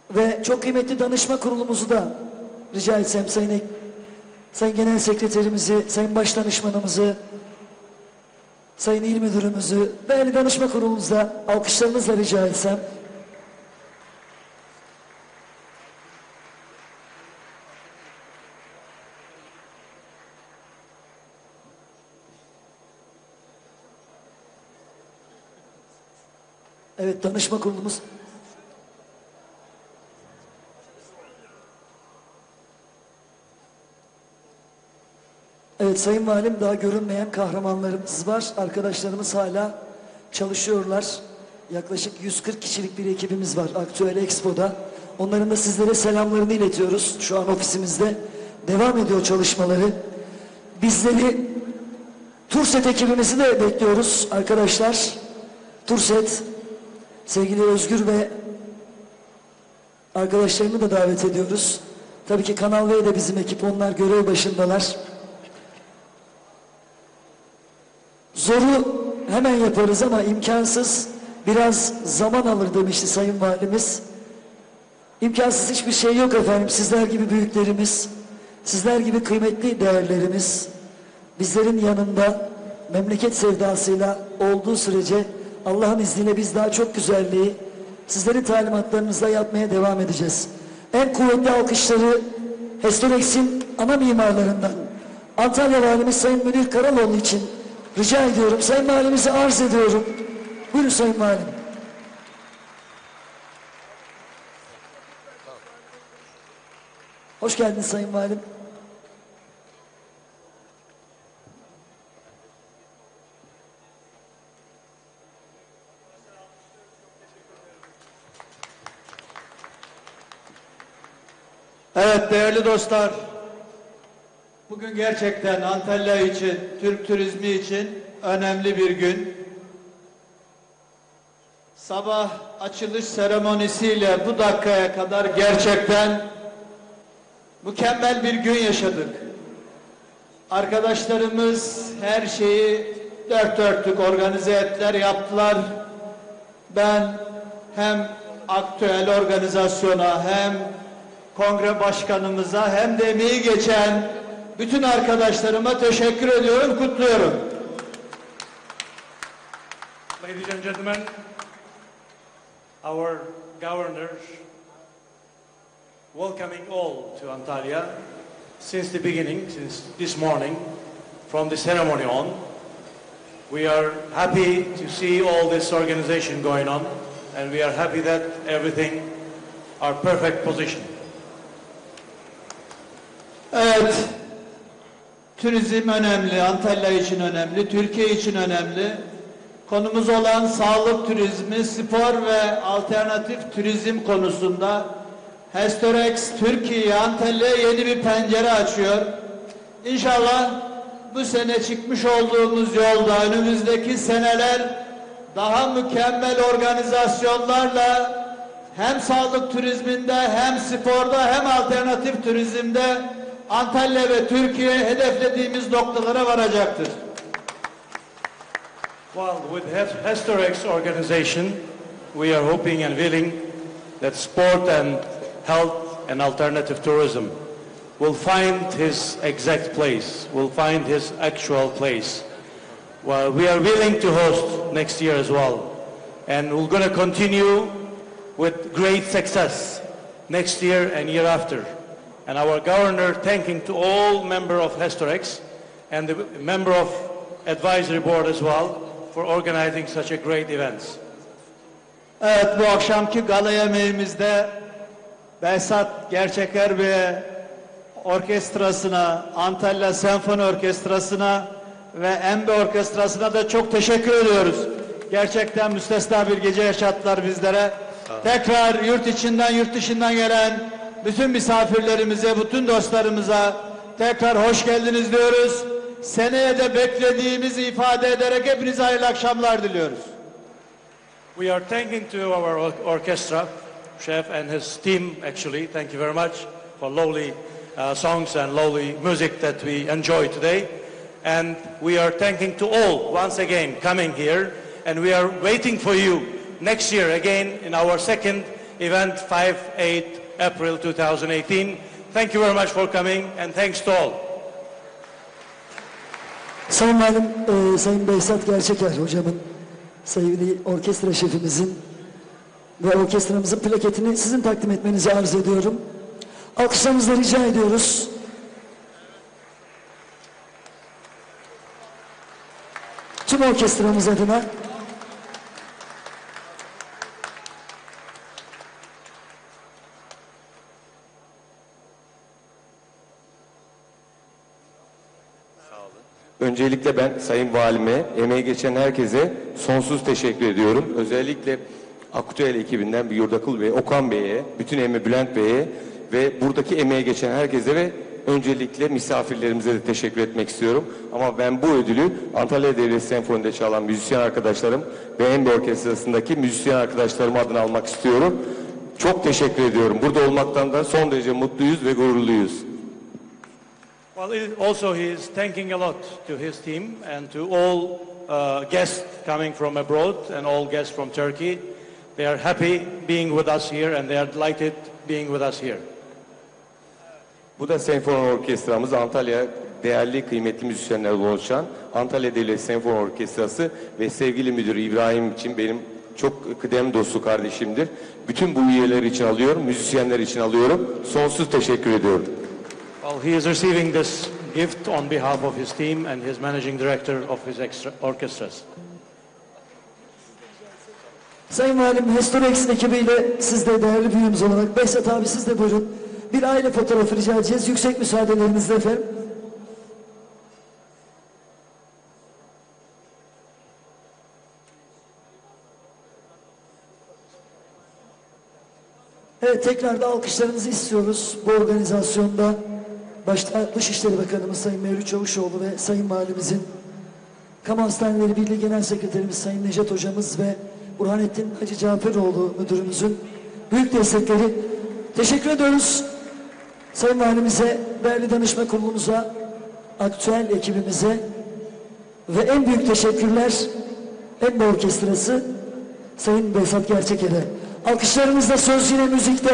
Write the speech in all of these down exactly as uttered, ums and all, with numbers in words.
Ve çok kıymetli danışma kurulumuzu da rica etsem Sayın, Sayın Genel Sekreterimizi, Sayın Baş Danışmanımızı, Sayın İl Müdürümüzü, değerli danışma kurulumuzda alkışlarınızla rica etsem. Evet, danışma kurulumuz. Evet Sayın Valim, daha görünmeyen kahramanlarımız var. Arkadaşlarımız hala çalışıyorlar. Yaklaşık yüz kırk kişilik bir ekibimiz var Aktüel Expo'da. Onların da sizlere selamlarını iletiyoruz. Şu an ofisimizde devam ediyor çalışmaları. Bizleri Turset ekibimizi de bekliyoruz arkadaşlar. Turset, sevgili Özgür ve arkadaşlarımı da davet ediyoruz. Tabii ki Kanal V de bizim ekip, onlar görev başındalar. Zoru hemen yaparız ama imkansız biraz zaman alır demişti Sayın Valimiz. İmkansız hiçbir şey yok efendim. Sizler gibi büyüklerimiz, sizler gibi kıymetli değerlerimiz bizlerin yanında memleket sevdasıyla olduğu sürece Allah'ın izniyle biz daha çok güzelliği sizlerin talimatlarınızla yapmaya devam edeceğiz. En kuvvetli alkışları Hestorex'in ana mimarlarından Antalya Valimiz Sayın Münir Karaloğlu için rica ediyorum. Sayın Valimizi arz ediyorum. Buyurun Sayın Valim. Hoş geldiniz Sayın Valim. Evet değerli dostlar, bugün gerçekten Antalya için, Türk turizmi için önemli bir gün. Sabah açılış seremonisiyle bu dakikaya kadar gerçekten mükemmel bir gün yaşadık. Arkadaşlarımız her şeyi dört dörtlük organize ettiler, yaptılar. Ben hem aktüel organizasyona hem kongre başkanımıza hem de emeği geçen bütün arkadaşlarıma teşekkür ediyorum, kutluyorum. Ladies and gentlemen, our governors welcoming all to Antalya since the beginning, since this morning, from the ceremony on. We are happy to see all this organization going on, and we are happy that everything are perfect position. Evet, turizm önemli, Antalya için önemli, Türkiye için önemli. Konumuz olan sağlık turizmi, spor ve alternatif turizm konusunda Hestorex Türkiye, Antalya'ya yeni bir pencere açıyor. İnşallah bu sene çıkmış olduğumuz yolda önümüzdeki seneler daha mükemmel organizasyonlarla hem sağlık turizminde hem sporda hem alternatif turizmde Antalya ve Türkiye hedeflediğimiz noktalara varacaktır. Well, with Hestorex organization, we are hoping and willing that sport and health and alternative tourism will find his exact place, will find his actual place. Well, we are willing to host next year as well. And we're going to continue with great success next year and year after. And our governor thanking to all member of Hestorex and the member of advisory board as well for organizing such a great events. Evet, bu akşamki gala yemeğimizde Behzat Gerçeker ve orkestrasına, Antalya Senfoni Orkestrası'na ve Embe Orkestrası'na da çok teşekkür ediyoruz. Gerçekten müstesna bir gece yaşattılar bizlere. Tekrar yurt içinden, yurt dışından gelen bütün misafirlerimize, bütün dostlarımıza tekrar hoş geldiniz diyoruz. Seneye de beklediğimizi ifade ederek hepinize hayırlı akşamlar diliyoruz. We are thanking to our orchestra chef and his team actually. Thank you very much for lovely uh, songs and lovely music that we enjoy today. And we are thanking to all once again coming here, and we are waiting for you next year again in our second event five eight April two thousand eighteen. Thank you very much for coming and thanks to all. Sayın Valim, e, Sayın Behzat Gerçeker hocamın, sevgili orkestra şefimizin ve orkestramızın plaketini sizin takdim etmenizi arz ediyorum. Alkışlarınızla rica ediyoruz. Tüm orkestramız adına. Öncelikle ben Sayın Valime, emeği geçen herkese sonsuz teşekkür ediyorum. Özellikle Aktüel ekibinden bir Yurdakul Bey, Okan Bey'e, bütün emeği Bülent Bey'e ve buradaki emeği geçen herkese ve öncelikle misafirlerimize de teşekkür etmek istiyorum. Ama ben bu ödülü Antalya Devlet Senfoni'de çalan müzisyen arkadaşlarım ve Embe Orkestrası'ndaki müzisyen arkadaşlarım adına almak istiyorum. Çok teşekkür ediyorum. Burada olmaktan da son derece mutluyuz ve gururluyuz. Well, it, also he is thanking a lot to his team and to all uh, guests coming from abroad and all guests from Turkey. They are happy being with us here and they are delighted being with us here. Bu da senfoni orkestramız, Antalya değerli kıymetli müzisyenlerle oluşan Antalya Devlet Senfoni Orkestrası ve sevgili müdür İbrahim için benim çok kıdem dostu kardeşimdir. Bütün bu üyeler için alıyorum, müzisyenler için alıyorum. Sonsuz teşekkür ediyorum. Well, he is receiving this gift on behalf of his team and his managing director of his extra orchestras. Sayın Valim, Hestorex ekibiyle siz de değerli büyüğümüz olarak, Behzat abi siz de buyurun. Bir aile fotoğrafı rica edeceğiz. Yüksek müsaadelerinizle efendim. Evet, tekrar da alkışlarınızı istiyoruz bu organizasyonda. Başta Dışişleri Bakanımız Sayın Mevlüt Çavuşoğlu ve Sayın Valimizin, Kamu Hastaneleri Birliği Genel Sekreterimiz Sayın Necdet Hocamız ve Burhanettin Hacı Caferoğlu müdürümüzün büyük destekleri. Teşekkür ediyoruz Sayın Valimize, değerli danışma kurulumuza, aktüel ekibimize ve en büyük teşekkürler Embe Orkestrası Sayın Behzat Gerçeker'e. Alkışlarımızla söz yine müzikte.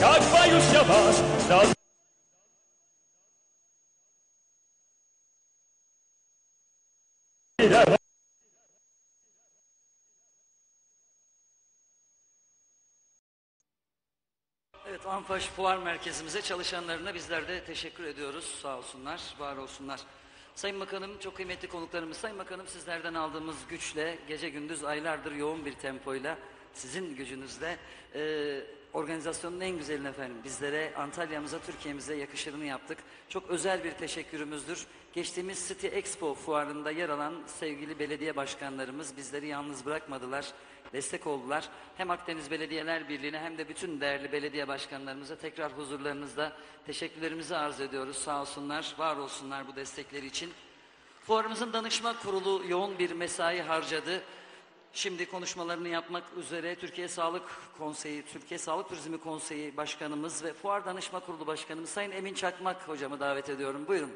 tak już yavaş Dal Evet, Anfaş Fuar Merkezimize çalışanlarına bizler de teşekkür ediyoruz. Sağ olsunlar, var olsunlar. Sayın Bakanım, çok kıymetli konuklarımız. Sayın Bakanım, sizlerden aldığımız güçle, gece gündüz aylardır yoğun bir tempoyla, sizin gücünüzle e, organizasyonun en güzelini efendim bizlere, Antalya'mıza, Türkiye'mize yakışırını yaptık. Çok özel bir teşekkürümüzdür. Geçtiğimiz City Expo fuarında yer alan sevgili belediye başkanlarımız bizleri yalnız bırakmadılar, destek oldular. Hem Akdeniz Belediyeler Birliği'ne hem de bütün değerli belediye başkanlarımıza tekrar huzurlarınızda teşekkürlerimizi arz ediyoruz. Sağ olsunlar, var olsunlar bu destekleri için. Fuarımızın danışma kurulu yoğun bir mesai harcadı. Şimdi konuşmalarını yapmak üzere Türkiye Sağlık Konseyi, Türkiye Sağlık Turizmi Konseyi Başkanımız ve Fuar Danışma Kurulu Başkanımız Sayın Emin Çakmak hocamı davet ediyorum. Buyurun.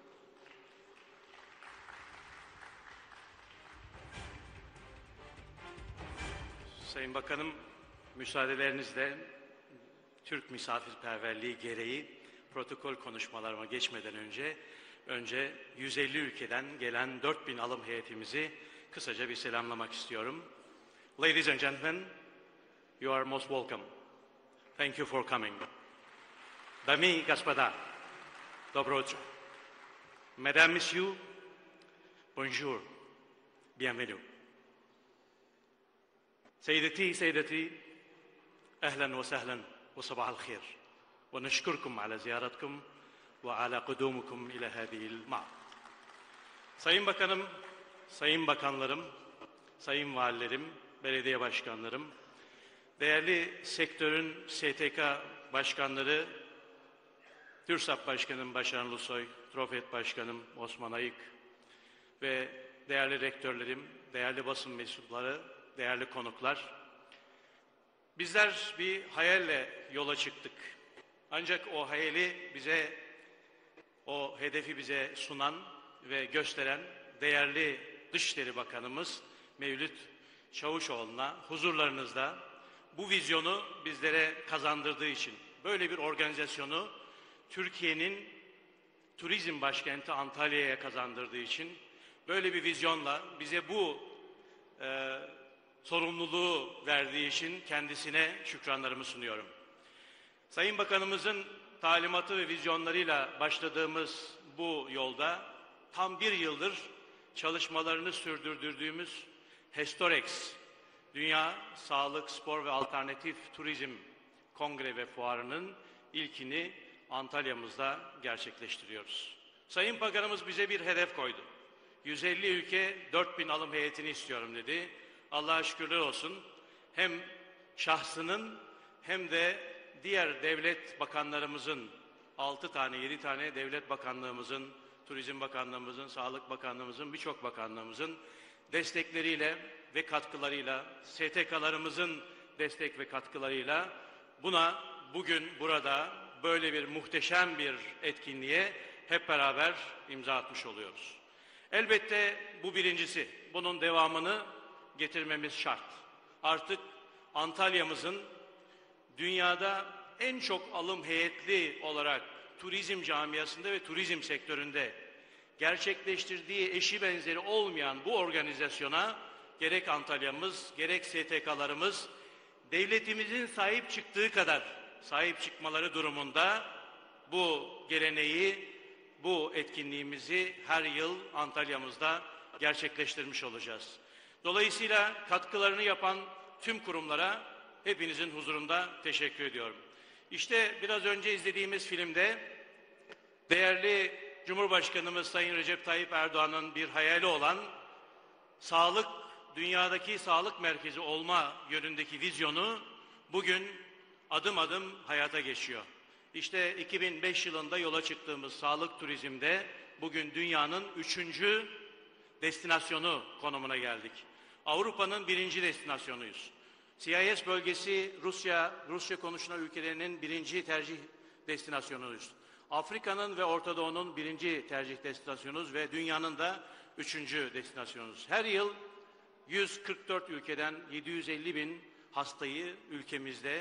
Sayın Bakanım, müsaadelerinizle Türk misafirperverliği gereği protokol konuşmalarıma geçmeden önce önce yüz elli ülkeden gelen dört bin alım heyetimizi kısaca bir selamlamak istiyorum. Ladies and gentlemen, you are most welcome. Thank you for coming. Dami и господа, доброе утро. Mesdames, Messieurs, bonjour, bienvenue. سيدتي سيدتي أهلا وسهلا وصباح الخير ونشكركم على زيارتكم وعلى قدومكم إلى هذه المعرض. Sayın Bakanım, Sayın Bakanlarım, Sayın Valilerim, Belediye Başkanlarım, değerli sektörün S T K Başkanları, TÜRSAP Başkanım Başaran Ulusoy, Trofet Başkanım Osman Ayık ve değerli rektörlerim, değerli basın mensupları, değerli konuklar, bizler bir hayalle yola çıktık. Ancak o hayali bize, o hedefi bize sunan ve gösteren değerli Dışişleri Bakanımız Mevlüt Çavuşoğlu'na huzurlarınızda bu vizyonu bizlere kazandırdığı için, böyle bir organizasyonu Türkiye'nin turizm başkenti Antalya'ya kazandırdığı için, böyle bir vizyonla bize bu e, sorumluluğu verdiği için kendisine şükranlarımı sunuyorum. Sayın Bakanımızın talimatı ve vizyonlarıyla başladığımız bu yolda tam bir yıldır çalışmalarını sürdürdürdüğümüz Hestorex, Dünya Sağlık, Spor ve Alternatif Turizm Kongre ve Fuarı'nın ilkini Antalya'mızda gerçekleştiriyoruz. Sayın Bakanımız bize bir hedef koydu. yüz elli ülke dört bin alım heyetini istiyorum dedi. Allah'a şükürler olsun. Hem şahsının hem de diğer devlet bakanlarımızın, altı tane, yedi tane devlet bakanlığımızın, Turizm Bakanlığımızın, Sağlık Bakanlığımızın, birçok bakanlığımızın destekleriyle ve katkılarıyla, S T K'larımızın destek ve katkılarıyla buna bugün burada böyle bir muhteşem bir etkinliğe hep beraber imza atmış oluyoruz. Elbette bu birincisi, bunun devamını getirmemiz şart. Artık Antalya'mızın dünyada en çok alım heyetli olarak turizm camiasında ve turizm sektöründe gerçekleştirdiği eşi benzeri olmayan bu organizasyona gerek Antalya'mız gerek S T K'larımız devletimizin sahip çıktığı kadar sahip çıkmaları durumunda bu geleneği, bu etkinliğimizi her yıl Antalya'mızda gerçekleştirmiş olacağız. Dolayısıyla katkılarını yapan tüm kurumlara hepinizin huzurunda teşekkür ediyorum. İşte biraz önce izlediğimiz filmde değerli Cumhurbaşkanımız Sayın Recep Tayyip Erdoğan'ın bir hayali olan sağlık, dünyadaki sağlık merkezi olma yönündeki vizyonu bugün adım adım hayata geçiyor. İşte iki bin beş yılında yola çıktığımız sağlık turizmde bugün dünyanın üçüncü destinasyonu konumuna geldik. Avrupa'nın birinci destinasyonuyuz. C I S bölgesi Rusya, Rusya konuşulan ülkelerinin birinci tercih destinasyonuyuz. Afrika'nın ve Orta Doğu'nun birinci tercih destinasyonuyuz ve dünyanın da üçüncü destinasyonuyuz. Her yıl yüz kırk dört ülkeden yedi yüz elli bin hastayı ülkemizde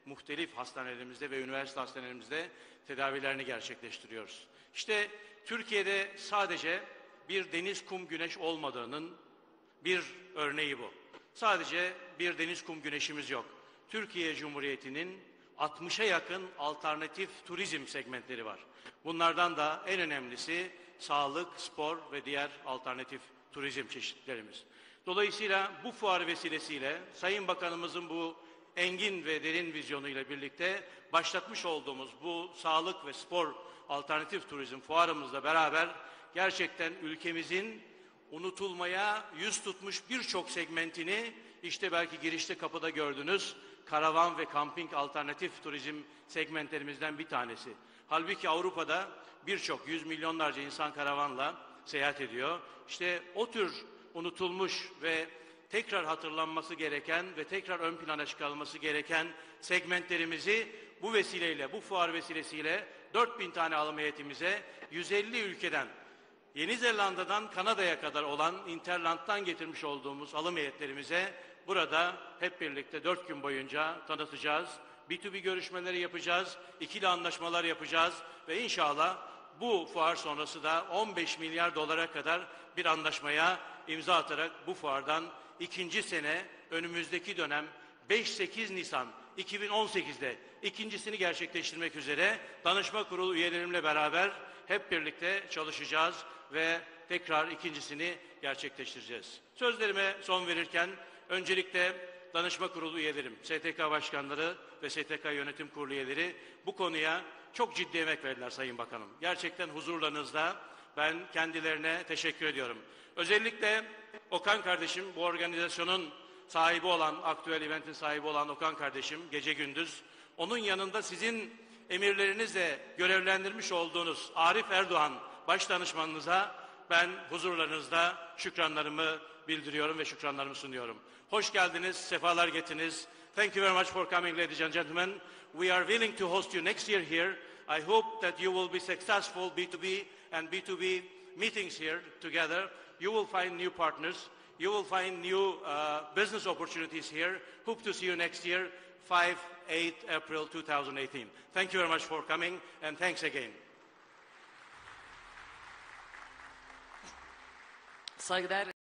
muhtelif hastanelerimizde ve üniversite hastanelerimizde tedavilerini gerçekleştiriyoruz. İşte Türkiye'de sadece bir deniz, kum, güneş olmadığının bir örneği bu. Sadece bir deniz, kum, güneşimiz yok. Türkiye Cumhuriyeti'nin altmışa yakın alternatif turizm segmentleri var. Bunlardan da en önemlisi sağlık, spor ve diğer alternatif turizm çeşitlerimiz. Dolayısıyla bu fuar vesilesiyle Sayın Bakanımızın bu engin ve derin vizyonuyla birlikte başlatmış olduğumuz bu sağlık ve spor alternatif turizm fuarımızla beraber gerçekten ülkemizin unutulmaya yüz tutmuş birçok segmentini işte belki girişte kapıda gördünüz karavan ve kamping alternatif turizm segmentlerimizden bir tanesi. Halbuki Avrupa'da birçok yüz milyonlarca insan karavanla seyahat ediyor. İşte o tür unutulmuş ve tekrar hatırlanması gereken ve tekrar ön plana çıkarılması gereken segmentlerimizi bu vesileyle, bu fuar vesilesiyle dört bin tane alım heyetimize yüz elli ülkeden, Yeni Zelanda'dan Kanada'ya kadar olan Interland'dan getirmiş olduğumuz alım heyetlerimize burada hep birlikte dört gün boyunca tanıtacağız. B iki B görüşmeleri yapacağız, ikili anlaşmalar yapacağız ve inşallah bu fuar sonrası da on beş milyar dolara kadar bir anlaşmaya imza atarak bu fuardan ikinci sene önümüzdeki dönem beş sekiz Nisan iki bin on sekiz'de ikincisini gerçekleştirmek üzere danışma kurulu üyelerimle beraber hep birlikte çalışacağız ve tekrar ikincisini gerçekleştireceğiz. Sözlerime son verirken öncelikle danışma kurulu üyelerim, S T K başkanları ve S T K yönetim kurulu üyeleri bu konuya çok ciddi emek verdiler Sayın Bakanım. Gerçekten huzurlarınızda ben kendilerine teşekkür ediyorum. Özellikle Okan kardeşim, bu organizasyonun sahibi olan, aktüel eventin sahibi olan Okan kardeşim gece gündüz, onun yanında sizin emirlerinizle görevlendirmiş olduğunuz Arif Erdoğan baş danışmanınıza ben huzurlarınızda şükranlarımı bildiriyorum ve şükranlarımı sunuyorum. Hoş geldiniz, sefalar getirdiniz. Thank you very much for coming, ladies and gentlemen. We are willing to host you next year here. I hope that you will be successful B two B and B two B meetings here together. You will find new partners. You will find new uh, business opportunities here. Hope to see you next year, five eight April two thousand eighteen. Thank you very much for coming and thanks again. Saygıdeğer